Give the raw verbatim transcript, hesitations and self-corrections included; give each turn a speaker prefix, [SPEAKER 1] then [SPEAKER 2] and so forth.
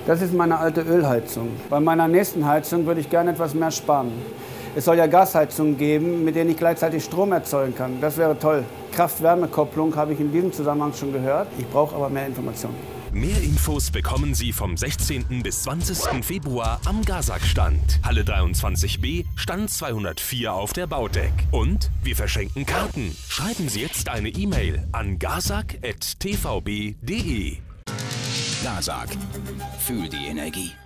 [SPEAKER 1] Das ist meine alte Ölheizung. Bei meiner nächsten Heizung würde ich gerne etwas mehr sparen. Es soll ja Gasheizungen geben, mit denen ich gleichzeitig Strom erzeugen kann. Das wäre toll. Kraft-Wärme-Kopplung habe ich in diesem Zusammenhang schon gehört. Ich brauche aber mehr Informationen.
[SPEAKER 2] Mehr Infos bekommen Sie vom sechzehnten bis zwanzigsten Februar am GASAG-Stand. Halle dreiundzwanzig b, Stand zweihundertvier auf der Baudeck. Und wir verschenken Karten. Schreiben Sie jetzt eine E-Mail an gasag at t v b punkt d e.
[SPEAKER 3] GASAG. Fühl die Energie.